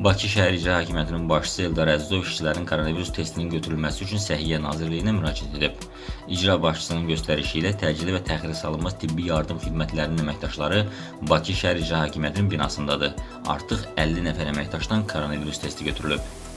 Bakı Şəhər İcra Hakimiyyətinin başçısı Eldar Əzizov işçilərin koronavirus testinin götürülməsi üçün Səhiyyə Nazirliyinə müraciət edib. İcra başçısının göstərişi ilə təcili və təxirə salınmaz tibbi yardım xidmətlərinin əməkdaşları Bakı Şəhər İcra Hakimiyyətinin binasındadır. Artıq 50 nəfər əməkdaşdan koronavirus testi götürülüb.